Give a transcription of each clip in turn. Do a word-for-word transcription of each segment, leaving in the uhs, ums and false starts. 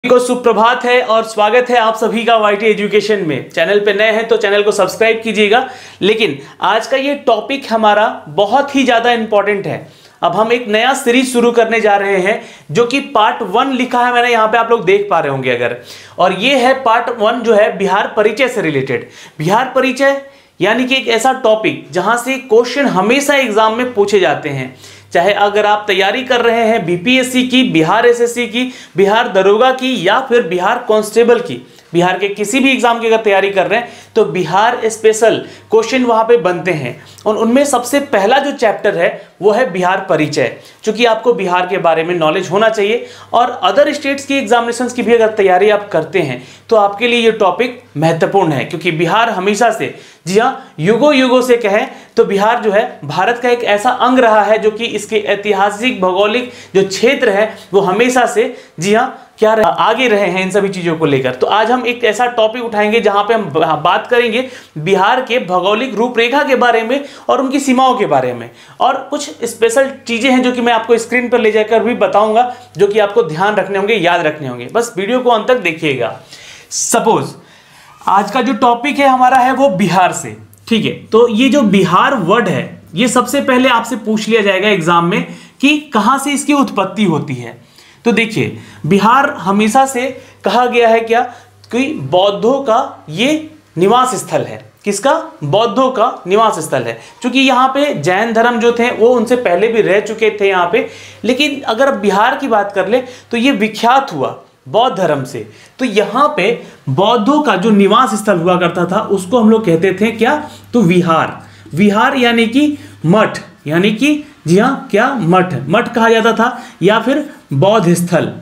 को सुप्रभात है और स्वागत है आप सभी का वाईटी एजुकेशन में। चैनल पे नए हैं तो चैनल को सब्सक्राइब कीजिएगा। लेकिन आज का ये टॉपिक हमारा बहुत ही ज़्यादा इंपॉर्टेंट है। अब हम एक नया सीरीज शुरू करने जा रहे हैं जो कि पार्ट वन लिखा है मैंने, यहाँ पे आप लोग देख पा रहे होंगे अगर, और ये है पार्ट वन जो है बिहार परिचय से रिलेटेड। बिहार परिचय यानी कि एक ऐसा टॉपिक जहां से क्वेश्चन हमेशा एग्जाम में पूछे जाते हैं, चाहे अगर आप तैयारी कर रहे हैं बीपीएससी की, बिहार एसएससी की, बिहार दरोगा की या फिर बिहार कांस्टेबल की, बिहार के किसी भी एग्जाम की अगर तैयारी कर रहे हैं तो बिहार स्पेशल क्वेश्चन वहां पे बनते हैं। और उनमें सबसे पहला जो चैप्टर है वो है बिहार परिचय, क्योंकि आपको बिहार के बारे में नॉलेज होना चाहिए। और अदर स्टेट्स की एग्जामिनेशंस की भी अगर तैयारी आप करते हैं तो आपके लिए ये टॉपिक महत्वपूर्ण है, क्योंकि बिहार हमेशा से, जी हाँ युगों युगों से कहें तो बिहार जो है भारत का एक ऐसा अंग रहा है जो कि इसके ऐतिहासिक भौगोलिक जो क्षेत्र है वो हमेशा से, जी हाँ क्या रहे, आगे रहे हैं इन सभी चीजों को लेकर। तो आज हम एक ऐसा टॉपिक उठाएंगे जहां पे हम बात करेंगे बिहार के भौगोलिक रूपरेखा के बारे में और उनकी सीमाओं के बारे में, और कुछ स्पेशल चीजें हैं जो कि मैं आपको स्क्रीन पर ले जाकर भी बताऊंगा, जो कि आपको ध्यान रखने होंगे, याद रखने होंगे। बस वीडियो को अंत तक देखिएगा। सपोज आज का जो टॉपिक है हमारा है वो बिहार से, ठीक है। तो ये जो बिहार वर्ड है ये सबसे पहले आपसे पूछ लिया जाएगा एग्जाम में कि कहां से इसकी उत्पत्ति होती है। तो देखिए बिहार हमेशा से कहा गया है क्या कि बौद्धों का ये निवास स्थल है। किसका? बौद्धों का निवास स्थल है, क्योंकि यहाँ पे जैन धर्म जो थे वो उनसे पहले भी रह चुके थे यहाँ पे। लेकिन अगर बिहार की बात कर ले तो ये विख्यात हुआ बौद्ध धर्म से। तो यहाँ पे बौद्धों का जो निवास स्थल हुआ करता था उसको हम लोग कहते थे क्या? तो विहार। विहार यानी कि मठ, यानी कि जी हाँ क्या मठ, मठ कहा जाता था, या फिर बौद्ध स्थल,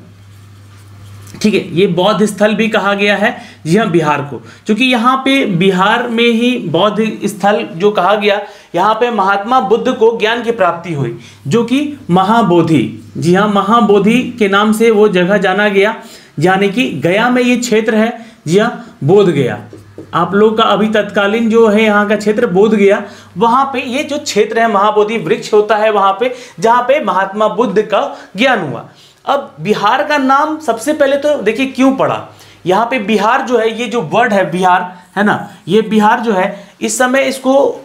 ठीक है। ये बौद्ध स्थल भी कहा गया है, जी हाँ बिहार को, क्योंकि यहाँ पे बिहार में ही बौद्ध स्थल जो कहा गया, यहाँ पे महात्मा बुद्ध को ज्ञान की प्राप्ति हुई, जो कि महाबोधि, जी हाँ महाबोधि के नाम से वो जगह जाना गया। यानी कि गया में ये क्षेत्र है, जी हाँ बोध गया, आप लोग का अभी तत्कालीन जो है यहाँ का क्षेत्र बोध गया, वहां पे ये जो क्षेत्र है महाबोधि वृक्ष होता है वहां पे, जहां पे महात्मा बुद्ध का ज्ञान हुआ। अब बिहार का नाम सबसे पहले तो देखिए क्यों पड़ा। यहाँ पे बिहार जो है, ये जो वर्ड है बिहार है ना, ये बिहार जो है इस समय इसको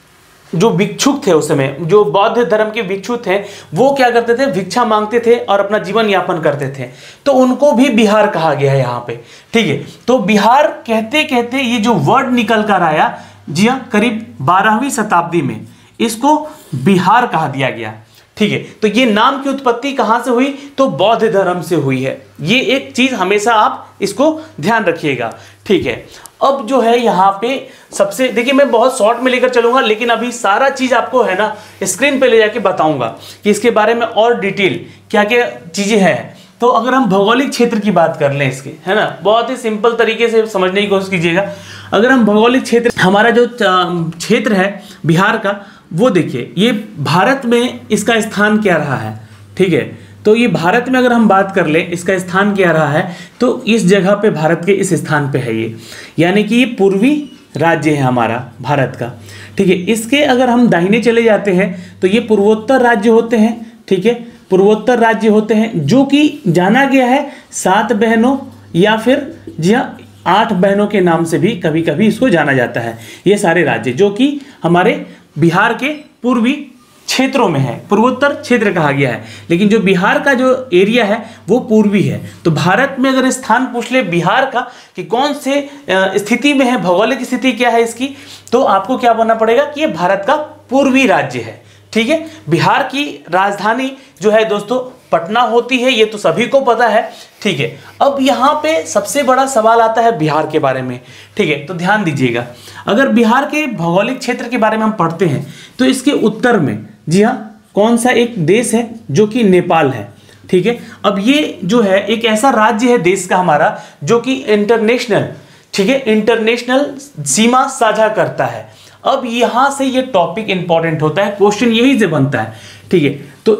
जो भिक्षुक थे उस समय, जो बौद्ध धर्म के भिक्षु थे, वो क्या करते थे? भिक्षा मांगते थे और अपना जीवन यापन करते थे, तो उनको भी बिहार कहा गया है यहाँ पे, ठीक है। तो बिहार कहते कहते ये जो वर्ड निकल कर आया, जी हाँ करीब बारहवीं शताब्दी में इसको बिहार कहा दिया गया, ठीक है। तो ये नाम की उत्पत्ति कहाँ से हुई? तो बौद्ध धर्म से हुई है। ये एक चीज हमेशा आप इसको ध्यान रखिएगा, ठीक है। अब जो है यहाँ पे सबसे, देखिए मैं बहुत शॉर्ट में लेकर चलूंगा, लेकिन अभी सारा चीज आपको है ना स्क्रीन पे ले जाके बताऊंगा कि इसके बारे में और डिटेल क्या क्या चीजें हैं। तो अगर हम भौगोलिक क्षेत्र की बात कर लें इसके, है ना, बहुत ही सिंपल तरीके से समझने की कोशिश कीजिएगा। अगर हम भौगोलिक क्षेत्र, हमारा जो क्षेत्र है बिहार का, वो देखिए ये भारत में इसका स्थान क्या रहा है, ठीक है। तो ये भारत में अगर हम बात कर लें इसका स्थान क्या रहा है, तो इस जगह पे भारत के इस स्थान पे है ये, यानी कि ये पूर्वी राज्य है हमारा भारत का, ठीक है। इसके अगर हम दाहिने चले जाते हैं तो ये पूर्वोत्तर राज्य होते हैं, ठीक है, पूर्वोत्तर राज्य होते हैं, जो कि जाना गया है सात बहनों या फिर जी हाँ आठ बहनों के नाम से भी कभी कभी इसको जाना जाता है। ये सारे राज्य जो कि हमारे बिहार के पूर्वी क्षेत्रों में है, पूर्वोत्तर क्षेत्र कहा गया है, लेकिन जो बिहार का जो एरिया है वो पूर्वी है। तो भारत में अगर स्थान पूछ ले बिहार का कि कौन से स्थिति में है, भौगोलिक स्थिति क्या है इसकी, तो आपको क्या बोलना पड़ेगा कि ये भारत का पूर्वी राज्य है, ठीक है। बिहार की राजधानी जो है दोस्तों पटना होती है, ये तो सभी को पता है, ठीक है। अब यहाँ पे सबसे बड़ा सवाल आता है बिहार के बारे में, ठीक है। तो ध्यान दीजिएगा, अगर बिहार के भौगोलिक क्षेत्र के बारे में हम पढ़ते हैं तो इसके उत्तर में, जी हाँ कौन सा एक देश है, जो कि नेपाल है, ठीक है। अब ये जो है एक ऐसा राज्य है देश का हमारा जो कि इंटरनेशनल, ठीक है, इंटरनेशनल सीमा साझा करता है। अब यहां से ये टॉपिक इंपॉर्टेंट होता है, क्वेश्चन यही से बनता है, ठीक है। तो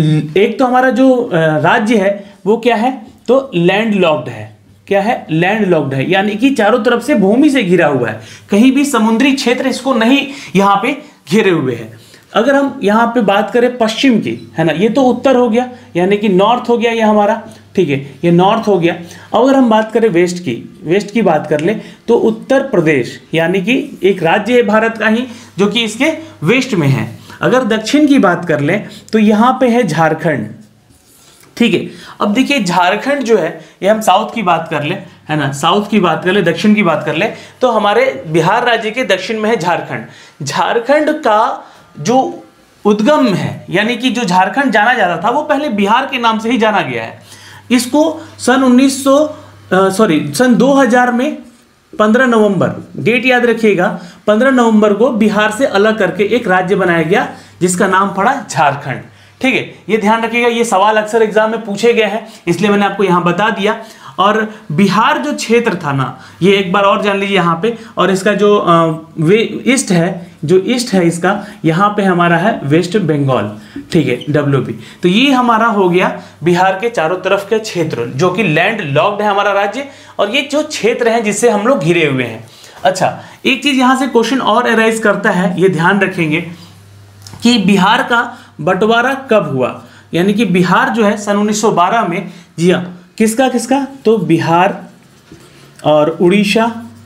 एक तो हमारा जो राज्य है वो क्या है? तो लैंड लॉक्ड है, क्या है? लैंड लॉक्ड है, यानी कि चारों तरफ से भूमि से घिरा हुआ है, कहीं भी समुद्री क्षेत्र इसको नहीं यहाँ पे घेरे हुए है। अगर हम यहाँ पे बात करें पश्चिम की, है ना, ये तो उत्तर हो गया, यानी कि नॉर्थ हो गया ये हमारा, ठीक है, ये नॉर्थ हो गया। अब अगर हम बात करें वेस्ट की, वेस्ट की बात कर ले तो उत्तर प्रदेश यानी कि एक राज्य है भारत का ही जो कि इसके वेस्ट में है। अगर दक्षिण की बात कर ले तो यहाँ पे है झारखंड, ठीक है। अब देखिए झारखंड जो है, ये हम साउथ की बात कर ले, है ना, साउथ की बात कर ले, दक्षिण की बात कर ले तो हमारे बिहार राज्य के दक्षिण में है झारखंड। झारखंड का जो उद्गम है यानी कि जो झारखंड जाना जाता था वो पहले बिहार के नाम से ही जाना गया है। इसको सन उन्नीस सौ सॉरी सन दो हज़ार में पंद्रह नवंबर, डेट याद रखिएगा, पंद्रह नवंबर को बिहार से अलग करके एक राज्य बनाया गया जिसका नाम पड़ा झारखंड, ठीक है। ये ध्यान रखिएगा, ये सवाल अक्सर एग्जाम में पूछे गए हैं इसलिए मैंने आपको यहाँ बता दिया। और बिहार जो क्षेत्र था ना, ये एक बार और जान लीजिए यहाँ पे, और इसका जो वे ईस्ट है, जो ईस्ट है इसका, यहाँ पे हमारा है वेस्ट बंगाल, ठीक है, डब्ल्यू बी। तो ये हमारा हो गया बिहार के चारों तरफ के क्षेत्र जो कि लैंड लॉक्ड है हमारा राज्य, और ये जो क्षेत्र हैं जिससे हम लोग घिरे हुए हैं। अच्छा, एक चीज यहाँ से क्वेश्चन और अराइज करता है, ये ध्यान रखेंगे कि बिहार का बंटवारा कब हुआ, यानी कि बिहार जो है सन उन्नीस सौ बारह में, जी हाँ, किसका किसका, तो बिहार और उड़ीसा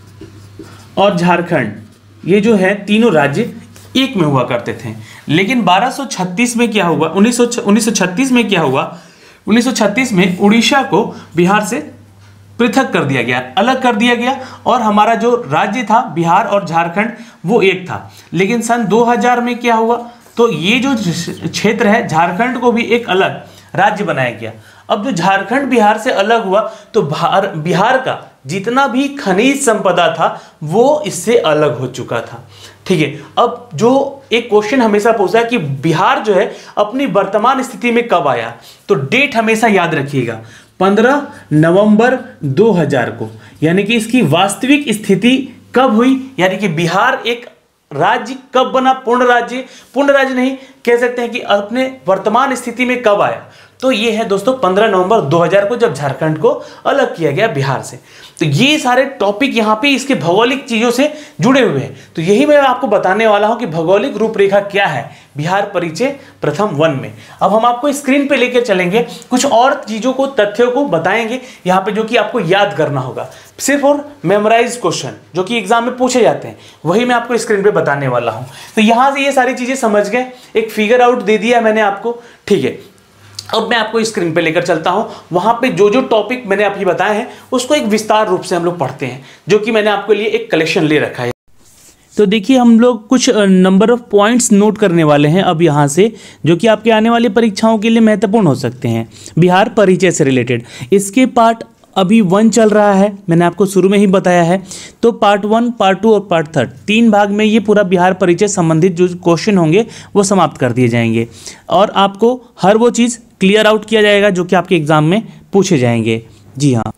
और झारखंड, ये जो है तीनों राज्य एक में हुआ करते थे। लेकिन बारह सौ छत्तीस में क्या हुआ, उन्नीस सौ छत्तीस में क्या हुआ, उन्नीस सौ छत्तीस में उड़ीसा को बिहार से पृथक कर दिया गया, अलग कर दिया गया, और हमारा जो राज्य था बिहार और झारखंड वो एक था। लेकिन सन दो हज़ार में क्या हुआ, तो ये जो क्षेत्र है झारखंड को भी एक अलग राज्य बनाया गया। अब जो झारखंड बिहार से अलग हुआ तो बिहार का जितना भी खनिज संपदा था वो इससे अलग हो चुका था, ठीक है। अब जो एक क्वेश्चन हमेशा पूछा है कि बिहार जो है अपनी वर्तमान स्थिति में कब आया, तो डेट हमेशा याद रखिएगा, पंद्रह नवंबर दो हज़ार को, यानी कि इसकी वास्तविक स्थिति कब हुई, यानी कि बिहार एक राज्य कब बना, पूर्ण राज्य, पूर्ण राज्य नहीं कह सकते हैं कि अपने वर्तमान स्थिति में कब आया, तो ये है दोस्तों पंद्रह नवंबर दो हज़ार को, जब झारखंड को अलग किया गया बिहार से। तो ये सारे टॉपिक यहाँ पे इसके भौगोलिक चीजों से जुड़े हुए हैं। तो यही मैं आपको बताने वाला हूँ कि भौगोलिक रूपरेखा क्या है बिहार परिचय प्रथम वन में। अब हम आपको स्क्रीन पे लेकर चलेंगे, कुछ और चीजों को, तथ्यों को बताएंगे यहाँ पे जो कि आपको याद करना होगा, सिर्फ और मेमोराइज क्वेश्चन जो कि एग्जाम में पूछे जाते हैं वही मैं आपको स्क्रीन पे बताने वाला हूँ। तो यहाँ से ये सारी चीजें समझ गए, एक फिगर आउट दे दिया मैंने आपको, ठीक है। अब मैं आपको स्क्रीन पे लेकर चलता हूं, वहां पे जो जो टॉपिक मैंने अभी बताए हैं उसको एक विस्तार रूप से हम लोग पढ़ते हैं, जो कि मैंने आपके लिए एक कलेक्शन ले रखा है। तो देखिए हम लोग कुछ नंबर ऑफ पॉइंट्स नोट करने वाले हैं अब यहाँ से, जो कि आपके आने वाली परीक्षाओं के लिए महत्वपूर्ण हो सकते हैं बिहार परिचय से रिलेटेड। इसके पार्ट अभी वन चल रहा है, मैंने आपको शुरू में ही बताया है। तो पार्ट वन, पार्ट टू और पार्ट थर्ड, तीन भाग में ये पूरा बिहार परिचय संबंधित जो क्वेश्चन होंगे वो समाप्त कर दिए जाएंगे, और आपको हर वो चीज़ क्लियर आउट किया जाएगा जो कि आपके एग्जाम में पूछे जाएंगे। जी हाँ,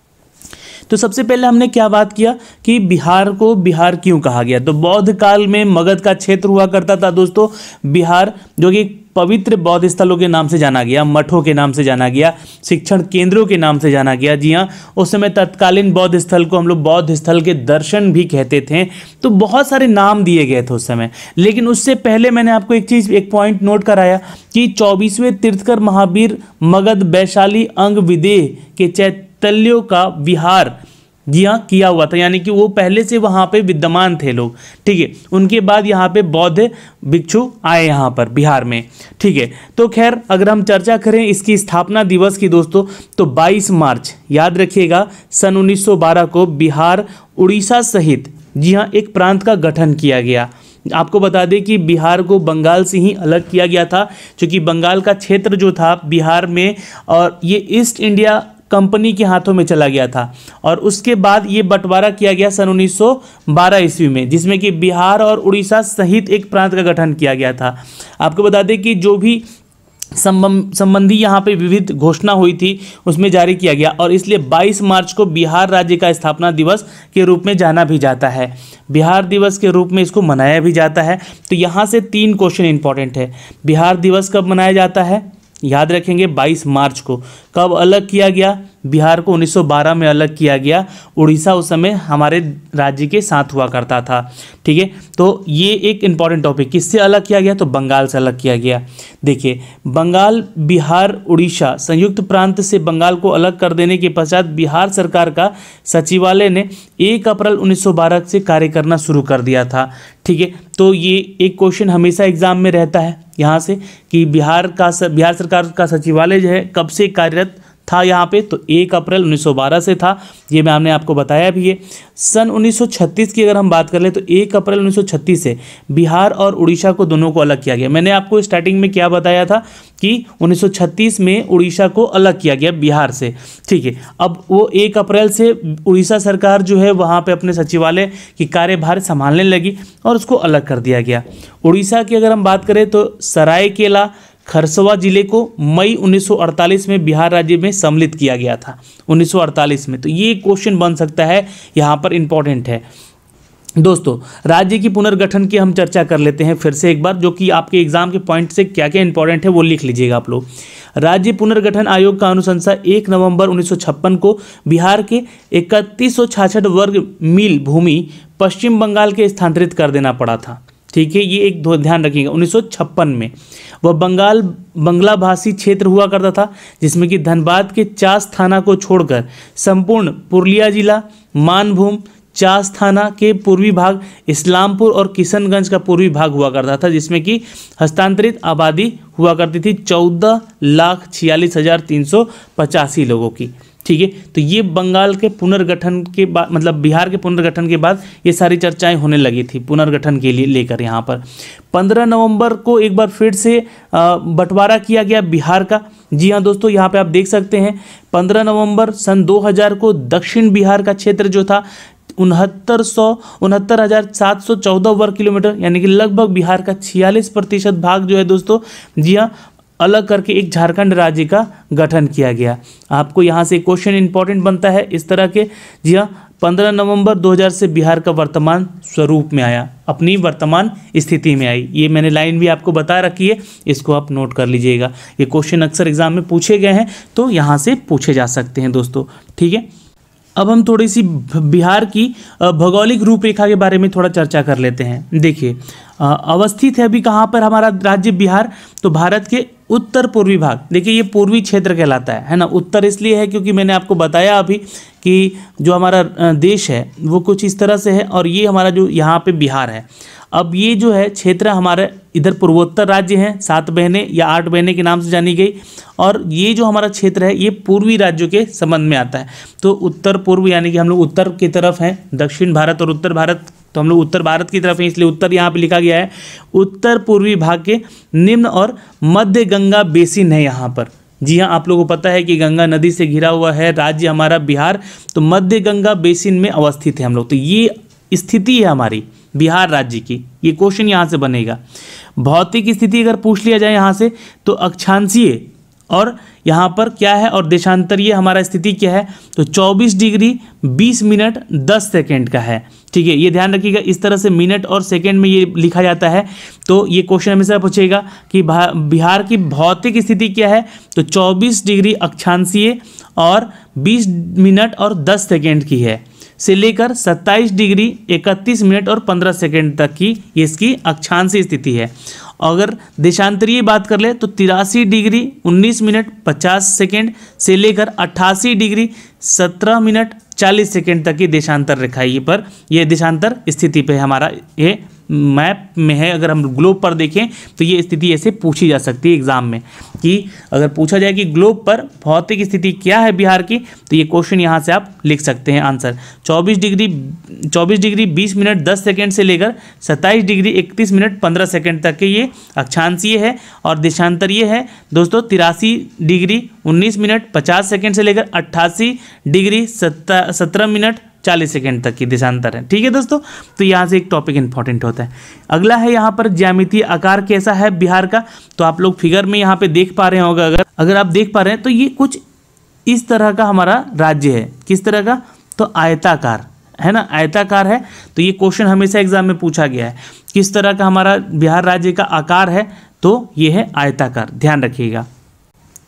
तो सबसे पहले हमने क्या बात किया कि बिहार को बिहार क्यों कहा गया, तो बौद्ध काल में मगध का क्षेत्र हुआ करता था दोस्तों बिहार, जो कि पवित्र बौद्ध स्थलों के नाम से जाना गया, मठों के नाम से जाना गया, शिक्षण केंद्रों के नाम से जाना गया। जी हाँ, उस समय तत्कालीन बौद्ध स्थल को हम लोग बौद्ध स्थल के दर्शन भी कहते थे। तो बहुत सारे नाम दिए गए थे उस समय। लेकिन उससे पहले मैंने आपको एक चीज़, एक पॉइंट नोट कराया कि चौबीसवें तीर्थकर महावीर मगध वैशाली अंग विदेह के चैतल्यों का विहार जी हाँ किया हुआ था, यानी कि वो पहले से वहाँ पे विद्यमान थे लोग, ठीक है। उनके बाद यहाँ पे बौद्ध भिक्षु आए यहाँ पर बिहार में, ठीक है। तो खैर अगर हम चर्चा करें इसकी स्थापना दिवस की दोस्तों, तो बाईस मार्च याद रखिएगा सन उन्नीस सौ बारह को बिहार उड़ीसा सहित जी हाँ एक प्रांत का गठन किया गया। आपको बता दें कि बिहार को बंगाल से ही अलग किया गया था, क्योंकि बंगाल का क्षेत्र जो था बिहार में, और ये ईस्ट इंडिया कंपनी के हाथों में चला गया था। और उसके बाद ये बंटवारा किया गया सन उन्नीस सौ बारह ईस्वी में, जिसमें कि बिहार और उड़ीसा सहित एक प्रांत का गठन किया गया था। आपको बता दें कि जो भी संबंधी यहाँ पे विविध घोषणा हुई थी उसमें जारी किया गया, और इसलिए बाईस मार्च को बिहार राज्य का स्थापना दिवस के रूप में जाना भी जाता है, बिहार दिवस के रूप में इसको मनाया भी जाता है। तो यहाँ से तीन क्वेश्चन इंपॉर्टेंट है, बिहार दिवस कब मनाया जाता है, याद रखेंगे बाईस मार्च को। कब अलग किया गया? बिहार को उन्नीस सौ बारह में अलग किया गया। उड़ीसा उस समय हमारे राज्य के साथ हुआ करता था। ठीक है, तो ये एक इम्पॉर्टेंट टॉपिक। किससे अलग किया गया? तो बंगाल से अलग किया गया। देखिए, बंगाल, बिहार, उड़ीसा संयुक्त प्रांत से बंगाल को अलग कर देने के पश्चात बिहार सरकार का सचिवालय ने एक अप्रैल उन्नीस सौ बारह से कार्य करना शुरू कर दिया था। ठीक है, तो ये एक क्वेश्चन हमेशा एग्जाम में रहता है यहाँ से कि बिहार का बिहार सरकार का सचिवालय जो है कब से कार्यरत था यहाँ पे? तो एक अप्रैल उन्नीस सौ बारह से था। ये मैंने आपको बताया भी है। सन उन्नीस सौ छत्तीस की अगर हम बात कर ले तो एक अप्रैल उन्नीस सौ छत्तीस से बिहार और उड़ीसा को दोनों को अलग किया गया। मैंने आपको स्टार्टिंग में क्या बताया था कि उन्नीस सौ छत्तीस में उड़ीसा को अलग किया गया बिहार से। ठीक है, अब वो एक अप्रैल से उड़ीसा सरकार जो है वहाँ पे अपने सचिवालय की कार्यभार संभालने लगी और उसको अलग कर दिया गया। उड़ीसा की अगर हम बात करें तो सरायकेला खरसवा जिले को मई उन्नीस सौ अड़तालीस में बिहार राज्य में सम्मिलित किया गया था, उन्नीस सौ अड़तालीस में। तो ये क्वेश्चन बन सकता है, यहाँ पर इंपॉर्टेंट है। दोस्तों, राज्य की पुनर्गठन की हम चर्चा कर लेते हैं फिर से एक बार, जो कि आपके एग्जाम के पॉइंट से क्या क्या इंपॉर्टेंट है वो लिख लीजिएगा आप लोग। राज्य पुनर्गठन आयोग का अनुशंसा एक नवंबर उन्नीस सौ छप्पन को बिहार के इकतीस सौ छाछठ वर्ग मील भूमि पश्चिम बंगाल के स्थानांतरित कर देना पड़ा था। ठीक है, ये एक ध्यान रखिएगा। उन्नीस सौ छप्पन में वह बंगाल बंगला भाषी क्षेत्र हुआ करता था, जिसमें कि धनबाद के चास थाना को छोड़कर संपूर्ण पुरुलिया जिला, मानभूम, चास थाना के पूर्वी भाग, इस्लामपुर और किशनगंज का पूर्वी भाग हुआ करता था, जिसमें कि हस्तांतरित आबादी हुआ करती थी चौदह लाख छियालीस हजार तीन सौ पचासी लोगों की। ठीक है, तो ये बंगाल के पुनर्गठन के बाद, मतलब बिहार के पुनर्गठन के बाद ये सारी चर्चाएं होने लगी थी पुनर्गठन के लिए लेकर। यहाँ पर पंद्रह नवंबर को एक बार फिर से बंटवारा किया गया बिहार का। जी हाँ दोस्तों, यहाँ पे आप देख सकते हैं पंद्रह नवंबर सन दो हज़ार को दक्षिण बिहार का क्षेत्र जो था उनहत्तर सौ उनहत्तर हजार सात सौ चौदह वर्ग किलोमीटर, यानी कि लगभग बिहार का छियालीस प्रतिशत भाग जो है दोस्तों, जी हाँ, अलग करके एक झारखंड राज्य का गठन किया गया। आपको यहाँ से क्वेश्चन इंपॉर्टेंट बनता है इस तरह के। जी हाँ, पंद्रह नवंबर दो हज़ार से बिहार का वर्तमान स्वरूप में आया, अपनी वर्तमान स्थिति में आई। ये मैंने लाइन भी आपको बता रखी है, इसको आप नोट कर लीजिएगा। ये क्वेश्चन अक्सर एग्जाम में पूछे गए हैं, तो यहाँ से पूछे जा सकते हैं दोस्तों। ठीक है, अब हम थोड़ी सी बिहार की भौगोलिक रूपरेखा के बारे में थोड़ा चर्चा कर लेते हैं। देखिए, अवस्थित है अभी कहाँ पर हमारा राज्य बिहार? तो भारत के उत्तर पूर्वी भाग। देखिए, ये पूर्वी क्षेत्र कहलाता है, है ना। उत्तर इसलिए है क्योंकि मैंने आपको बताया अभी कि जो हमारा देश है वो कुछ इस तरह से है, और ये हमारा जो यहाँ पे बिहार है। अब ये जो है क्षेत्र हमारे इधर पूर्वोत्तर राज्य हैं, सात बहनें या आठ बहनें के नाम से जानी गई, और ये जो हमारा क्षेत्र है ये पूर्वी राज्यों के संबंध में आता है। तो उत्तर पूर्व यानी कि हम लोग उत्तर की तरफ हैं, दक्षिण भारत और उत्तर भारत, तो हम लोग उत्तर भारत की तरफ हैं, इसलिए उत्तर यहाँ पे लिखा गया है। उत्तर पूर्वी भाग के निम्न और मध्य गंगा बेसिन है यहाँ पर। जी हाँ, आप लोगों को पता है कि गंगा नदी से घिरा हुआ है राज्य हमारा बिहार, तो मध्य गंगा बेसिन में अवस्थित है हम लोग। तो ये स्थिति है हमारी बिहार राज्य की। ये क्वेश्चन यहाँ से बनेगा। भौतिक स्थिति अगर पूछ लिया जाए यहाँ से, तो अक्षांशीय और यहाँ पर क्या है और देशांतरीय हमारा स्थिति क्या है? तो चौबीस डिग्री बीस मिनट दस सेकेंड का है। ठीक है, ये ध्यान रखिएगा, इस तरह से मिनट और सेकेंड में ये लिखा जाता है। तो ये क्वेश्चन हमेशा पूछेगा कि बिहार की भौतिक स्थिति क्या है? तो चौबीस डिग्री अक्षांशीय और बीस मिनट और दस सेकेंड की है, से लेकर सत्ताईस डिग्री इकतीस मिनट और पंद्रह सेकेंड तक की ये इसकी अक्षांशीय स्थिति है। अगर देशांतरीय बात कर ले तो तिरासी डिग्री उन्नीस मिनट पचास सेकेंड से लेकर अट्ठासी डिग्री सत्रह मिनट चालीस सेकेंड तक की देशांतर रेखाई पर, यह देशांतर स्थिति पे हमारा ये मैप में है। अगर हम ग्लोब पर देखें तो ये स्थिति ऐसे पूछी जा सकती है एग्जाम में, कि अगर पूछा जाए कि ग्लोब पर भौतिक स्थिति क्या है बिहार की, तो ये क्वेश्चन यहाँ से आप लिख सकते हैं आंसर। चौबीस डिग्री चौबीस डिग्री बीस मिनट दस सेकेंड से लेकर सत्ताईस डिग्री इकतीस मिनट पंद्रह सेकेंड तक के ये अक्षांशीय है, और देशांतरीय है दोस्तों तिरासी डिग्री उन्नीस मिनट पचास सेकेंड से लेकर अट्ठासी डिग्री सत्रह मिनट चालीस सेकेंड तक की देशांतर है। ठीक है दोस्तों, तो यहाँ से एक टॉपिक इंपॉर्टेंट होता है। अगला है यहाँ पर ज्यामितीय आकार कैसा है बिहार का, तो आप लोग फिगर में यहाँ पे देख पा रहे होंगे। अगर अगर आप देख पा रहे हैं तो ये कुछ इस तरह का हमारा राज्य है। किस तरह का? तो आयताकार है ना, आयताकार है। तो ये क्वेश्चन हमेशा एग्जाम में पूछा गया है, किस तरह का हमारा बिहार राज्य का आकार है? तो ये है आयताकार, ध्यान रखिएगा।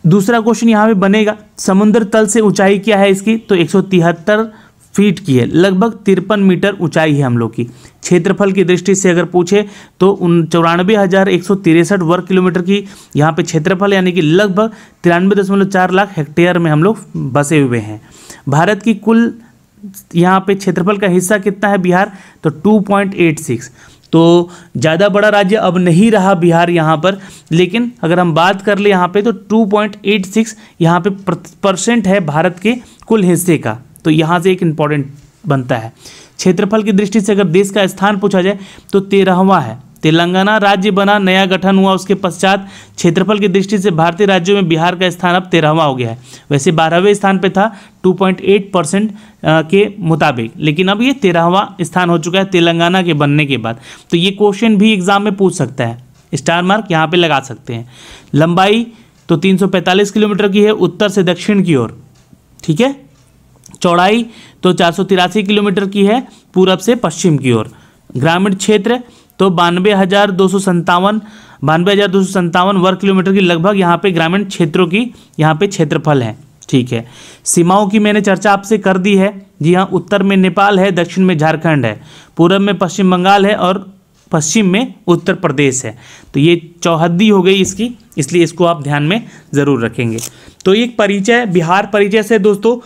दूसरा क्वेश्चन यहाँ पे बनेगा, समुद्र तल से ऊंचाई क्या है इसकी, तो एक सौ तिहत्तर फीट की है, लगभग तिरपन मीटर ऊंचाई है हम लोग की। क्षेत्रफल की दृष्टि से अगर पूछे तो उन चौरानवे हज़ार एक सौ तिरसठ वर्ग किलोमीटर की यहाँ पे क्षेत्रफल, यानी कि लगभग तिरानवे दशमलव चार लाख हेक्टेयर में हम लोग बसे हुए हैं। भारत की कुल यहाँ पे क्षेत्रफल का हिस्सा कितना है बिहार, तो टू पॉइंट एट सिक्स। तो ज़्यादा बड़ा राज्य अब नहीं रहा बिहार यहाँ पर, लेकिन अगर हम बात कर ले यहाँ पे तो टू पॉइंट एट सिक्स यहाँ पे परसेंट है भारत के कुल हिस्से का। तो यहाँ से एक इम्पॉर्टेंट बनता है। क्षेत्रफल की दृष्टि से अगर देश का स्थान पूछा जाए तो तेरहवां है। तेलंगाना राज्य बना, नया गठन हुआ, उसके पश्चात क्षेत्रफल की दृष्टि से भारतीय राज्यों में बिहार का स्थान अब तेरहवां हो गया है। वैसे बारहवें स्थान पे था टू पॉइंट एट परसेंट के मुताबिक, लेकिन अब ये तेरहवां स्थान हो चुका है तेलंगाना के बनने के बाद। तो ये क्वेश्चन भी एग्जाम में पूछ सकता है, स्टार मार्क यहाँ पे लगा सकते हैं। लंबाई तो तीन सौ पैंतालीस किलोमीटर की है उत्तर से दक्षिण की ओर, ठीक है। चौड़ाई तो चार सौ तिरासी किलोमीटर की है पूरब से पश्चिम की ओर। ग्रामीण क्षेत्र तो बानवे हज़ार दो सौ संतावन बानवे हज़ार दो सौ संतावन वर्ग किलोमीटर की लगभग यहाँ पे ग्रामीण क्षेत्रों की यहाँ पे क्षेत्रफल है, ठीक है। सीमाओं की मैंने चर्चा आपसे कर दी है। जी हाँ, उत्तर में नेपाल है, दक्षिण में झारखंड है, पूरब में पश्चिम बंगाल है और पश्चिम में उत्तर प्रदेश है। तो ये चौहद्दी हो गई इसकी, इसलिए इसको आप ध्यान में ज़रूर रखेंगे। तो एक परिचय, बिहार परिचय से दोस्तों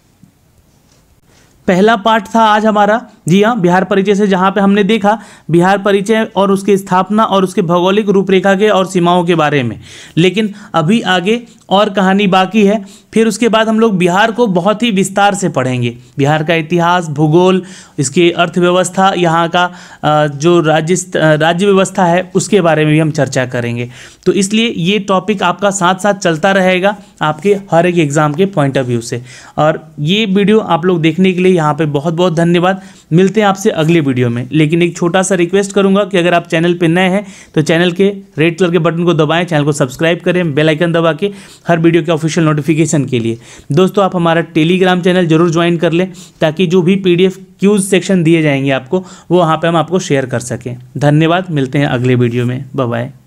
पहला पार्ट था आज हमारा। जी हाँ, बिहार परिचय से, जहाँ पे हमने देखा बिहार परिचय और उसकी स्थापना और उसके भौगोलिक रूपरेखा के और सीमाओं के बारे में। लेकिन अभी आगे और कहानी बाकी है। फिर उसके बाद हम लोग बिहार को बहुत ही विस्तार से पढ़ेंगे। बिहार का इतिहास, भूगोल, इसकी अर्थव्यवस्था, यहाँ का जो राज्य राज्य व्यवस्था है उसके बारे में भी हम चर्चा करेंगे। तो इसलिए ये टॉपिक आपका साथ साथ चलता रहेगा आपके हर एक एग्ज़ाम के पॉइंट ऑफ व्यू से। और ये वीडियो आप लोग देखने के लिए यहाँ पे बहुत बहुत धन्यवाद। मिलते हैं आपसे अगले वीडियो में। लेकिन एक छोटा सा रिक्वेस्ट करूंगा कि अगर आप चैनल पे नए हैं तो चैनल के रेड कलर के बटन को दबाएं, चैनल को सब्सक्राइब करें, बेल आइकन दबा के हर वीडियो के ऑफिशियल नोटिफिकेशन के लिए। दोस्तों, आप हमारा टेलीग्राम चैनल जरूर ज्वाइन कर लें, ताकि जो भी पीडीएफ क्यूज सेक्शन दिए जाएंगे आपको, वो वहाँ पर हम आपको शेयर कर सकें। धन्यवाद, मिलते हैं अगले वीडियो में। Bye bye.